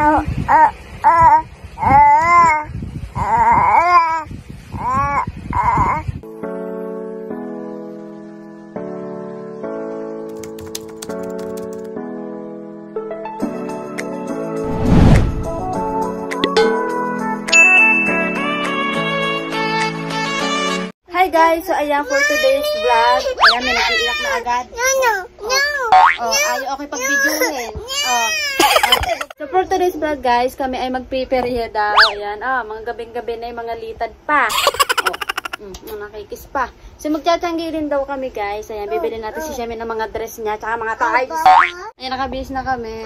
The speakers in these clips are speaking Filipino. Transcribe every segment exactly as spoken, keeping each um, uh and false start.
Hi guys, so ayan for today's vlog. Ayan, may nag-iiyak na agad. No, no, no. Oh, ayaw okay pag-videoin. Oh. So for today's vlog guys, kami ay magpiperiya daw. Ayan, ah, mga gabing-gabi na yung mga litad pa. Oh, mm, nakikis pa. So magtsatsangi rin daw kami guys. Ayan, bibili natin si Shemi ng mga dress niya, tsaka mga toys. Ayan, nakabihis na kami.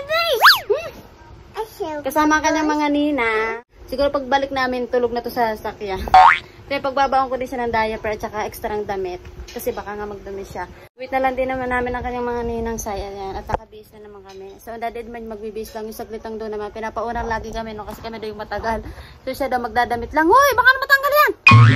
Kasama ka ng mga nina. Siguro pagbalik namin, tulog na to sa sasakyan. Kaya pagbabaon ko din siya ng diaper at saka extra ng damit. Kasi baka nga magdumi siya. Wait na lang din naman namin ang kanyang mga ninang saya yan. At nakabihis na naman kami. So, dadid man magbibihis lang yung saglitang doon naman. Pinapaunang lagi kami no kasi kami daw yung matagal. So, siya daw magdadamit lang. Hoy! Baka na matanggal yan!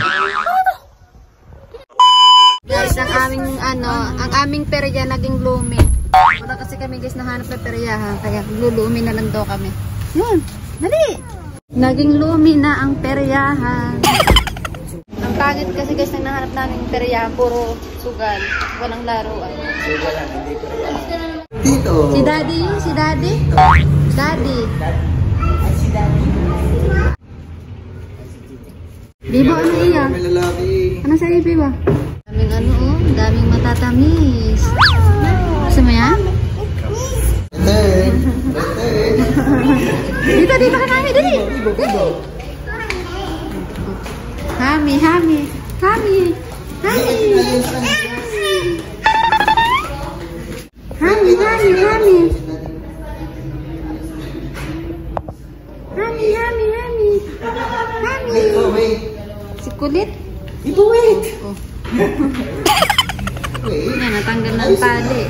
Guys, ang aming ano, ang aming perya naging lumi. Wala kasi kami guys nahanap na peryahan. Kaya lulumi na lang daw kami. Yun! Dali! Naging lumi na ang peryahan. Ang pangit kasi guys nang nahanap namin peryahan, puro sugal. Walang laruan. Sugalan, hindi peryahan. Dito! Si Daddy yun, si Daddy. Daddy. Ay, si Daddy. Bibo, ano iya? May lalaki. Ano sa ibi ba? Daming ano oh, daming matatamis. Gusto mo yan? Ete! Ete! Dito, dito ka namin, dali! Dali! Hami, hami, hami, hami! Hami, hami, hami! Hami, hami, hami! Hami! Wait, oh, wait! Si kulit? Dito, wait! Oh. Wait! Yan, natanggal ng tali.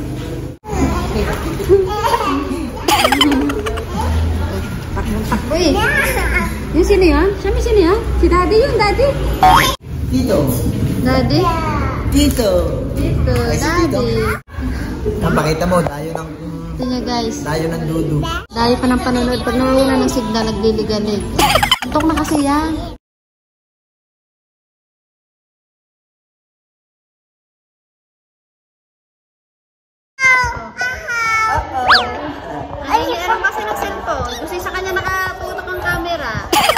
Takbo eh. Yung sino yan? Siya may sino yan? Si Daddy yun, Daddy. Dito! Daddy? Dito! Dito, Daddy. Napakita mo, dayo ng... Ito niya guys. Dayo ng dudu. Dayo pa ng panonood. Pag nawala ng signal, nagliligalig. Antok na kasi yan. Ay, meron kasi ng cellphone. Kasi sa kanya nakaputok ang camera.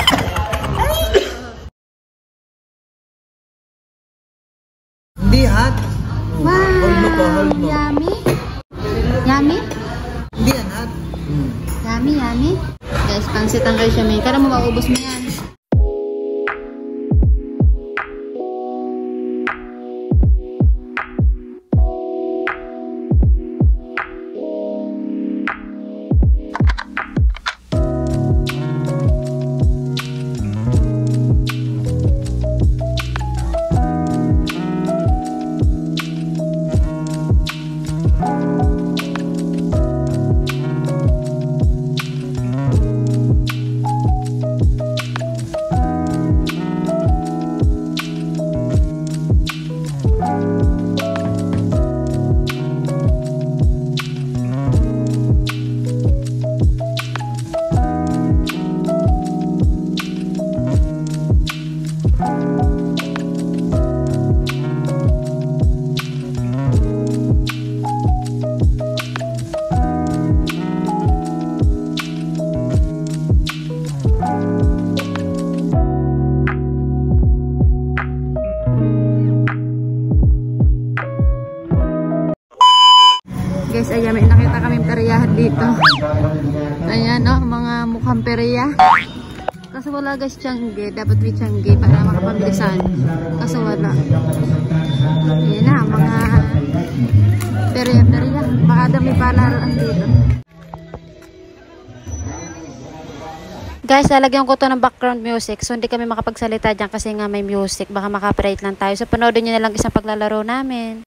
Hindi, hat! Wow! Hold mo po, hold mo. Yummy? Yummy? Hindi yan, hat! Hmm. Yummy, yummy? Guys, pansit ang kayo siya may. Kaya mo maubos mo yan. Guys, ayan, may nakita kaming peryahan dito. Ayan, oh, mga mukhang perya. Kaso wala guys, tiyangge. Dapat may tiyangge para makapambilisan. Kaso wala. Ayan na, mga perya-perya. Baka dami palaroan dito. Guys, lalagyan ko to ng background music. So, hindi kami makapagsalita dyan kasi nga may music. Baka makapirate lang tayo. So, panoodin nyo na lang isang paglalaro namin.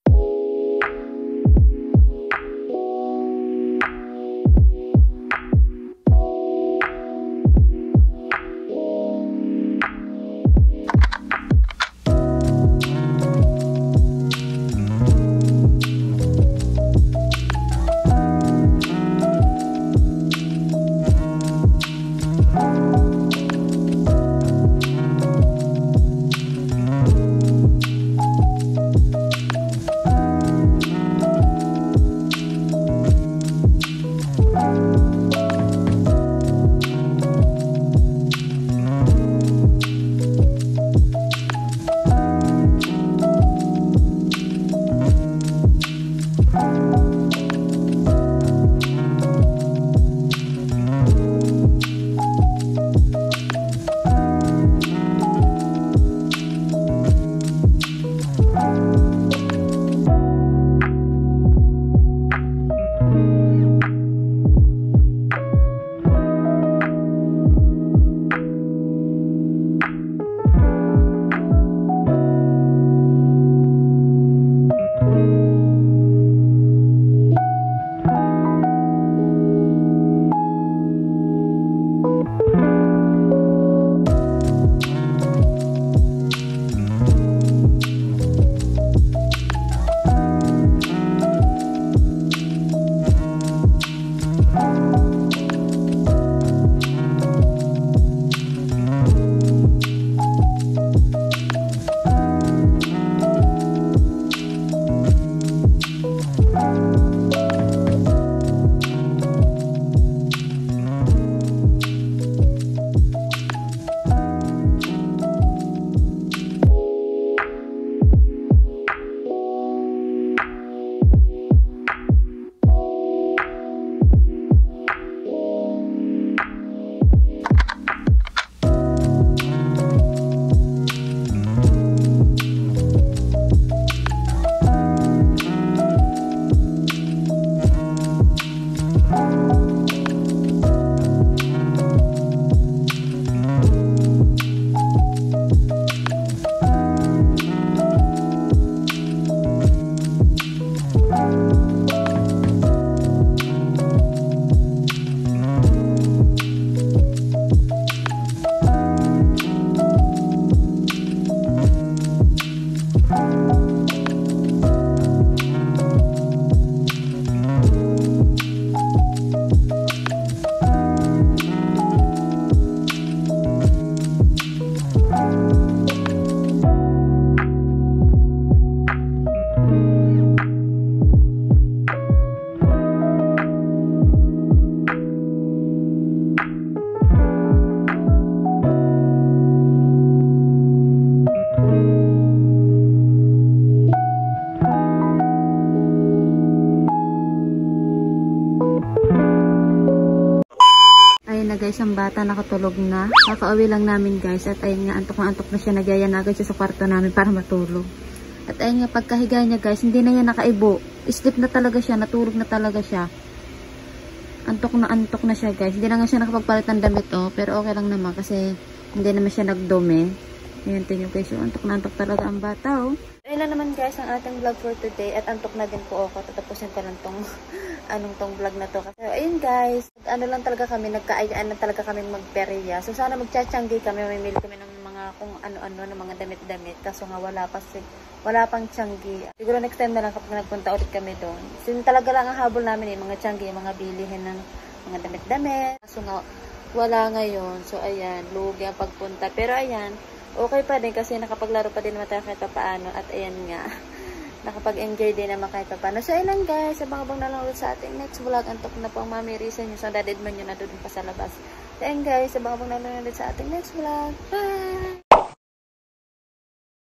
na guys ang bata, nakatulog na. Kakauwi lang namin guys at ayun nga, antok na antok na siya, nagyaya na agad siya sa kwarto namin para matulog. At ayun nga, pagkahiga niya guys, hindi na yan nakaibo. Sleep na talaga siya, natulog na talaga siya. Antok na antok na siya guys. Hindi na nga siya nakapagpalit ng damit oh, pero okay lang naman kasi hindi naman siya nagdumi. Ayan, tingnan guys, yung antok na antok talaga ang bata oh. Ayun lang naman guys ang ating vlog for today at antok na din po ako. Tatapusin ko lang tong anong tong vlog na to. Kasi ayun guys, ano lang talaga kami, nagkaayaan na talaga kami magperya. So sana magtsatsyanggi kami, mamimili kami ng mga kung ano-ano, ng mga damit-damit. Kaso nga wala pa si, wala pang tiyanggi. Siguro next time na lang kapag nagpunta ulit kami doon. Sin talaga lang ang habol namin eh, mga tiyanggi, mga bilihin ng mga damit-damit. Kaso nga wala ngayon. So ayan, lugi ang pagpunta. Pero ayan, okay pa din kasi nakapaglaro pa din naman tayo kahit paano. At ayan nga, nakapag-enjoy din naman kahit paano. So ayun guys, abang-abang na lang ulit sa ating next vlog. Antok na po ang Mami Risa nyo. So dadid man nyo na doon pa sa labas. So ayun guys, abang-abang na lang ulit sa ating next vlog. Bye!